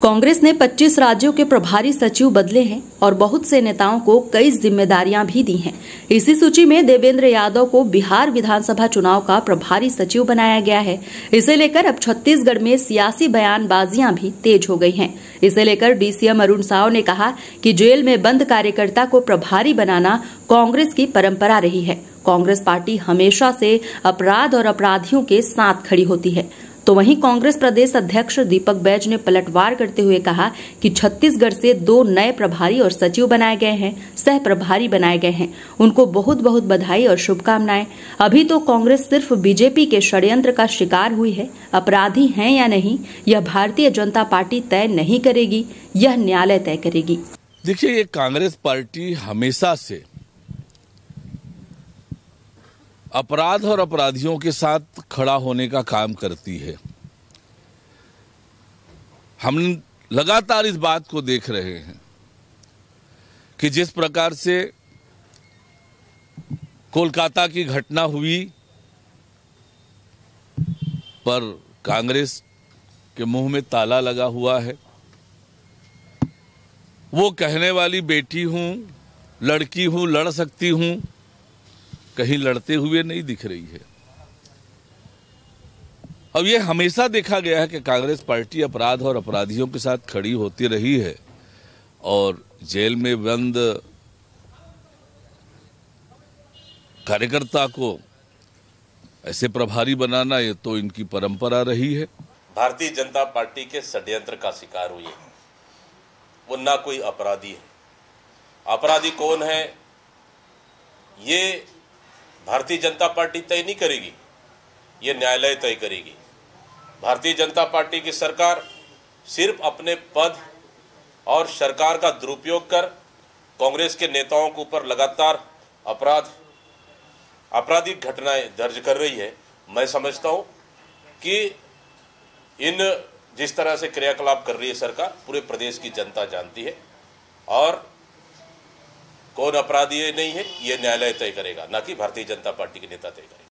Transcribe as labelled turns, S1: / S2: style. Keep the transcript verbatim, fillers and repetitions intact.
S1: कांग्रेस ने पच्चीस राज्यों के प्रभारी सचिव बदले हैं और बहुत से नेताओं को कई जिम्मेदारियां भी दी हैं। इसी सूची में देवेंद्र यादव को बिहार विधानसभा चुनाव का प्रभारी सचिव बनाया गया है। इसे लेकर अब छत्तीसगढ़ में सियासी बयानबाजियां भी तेज हो गई हैं। इसे लेकर डीसीएम अरुण साव ने कहा कि जेल में बंद कार्यकर्ता को प्रभारी बनाना कांग्रेस की परंपरा रही है। कांग्रेस पार्टी हमेशा से अपराध और अपराधियों के साथ खड़ी होती है। तो वहीं कांग्रेस प्रदेश अध्यक्ष दीपक बैज ने पलटवार करते हुए कहा कि छत्तीसगढ़ से दो नए प्रभारी और सचिव बनाए गए हैं, सह प्रभारी बनाए गए हैं। उनको बहुत बहुत बधाई और शुभकामनाएं। अभी तो कांग्रेस सिर्फ बीजेपी के षड्यंत्र का शिकार हुई है। अपराधी हैं या नहीं, यह भारतीय जनता पार्टी तय नहीं करेगी, यह न्यायालय तय करेगी।
S2: देखिए, ये कांग्रेस पार्टी हमेशा से अपराध और अपराधियों के साथ खड़ा होने का काम करती है। हम लगातार इस बात को देख रहे हैं कि जिस प्रकार से कोलकाता की घटना हुई पर कांग्रेस के मुंह में ताला लगा हुआ है। वो कहने वाली बेटी हूं, लड़की हूं, लड़ सकती हूं, कहीं लड़ते हुए नहीं दिख रही है। अब ये हमेशा देखा गया है कि कांग्रेस पार्टी अपराध और अपराधियों के साथ खड़ी होती रही है और जेल में बंद कार्यकर्ता को ऐसे प्रभारी बनाना, ये तो इनकी परंपरा रही है।
S3: भारतीय जनता पार्टी के षड्यंत्र का शिकार हुई है। वो ना कोई अपराधी है। अपराधी कौन है ये भारतीय जनता पार्टी तय नहीं करेगी, ये न्यायालय तय करेगी। भारतीय जनता पार्टी की सरकार सिर्फ अपने पद और सरकार का दुरुपयोग कर कांग्रेस के नेताओं के ऊपर लगातार अपराध आपराधिक घटनाएं दर्ज कर रही है। मैं समझता हूं कि इन जिस तरह से क्रियाकलाप कर रही है सरकार, पूरे प्रदेश की जनता जानती है और कौन अपराधी है नहीं है, ये न्यायालय तय करेगा, ना कि भारतीय जनता पार्टी के नेता तय करेगा।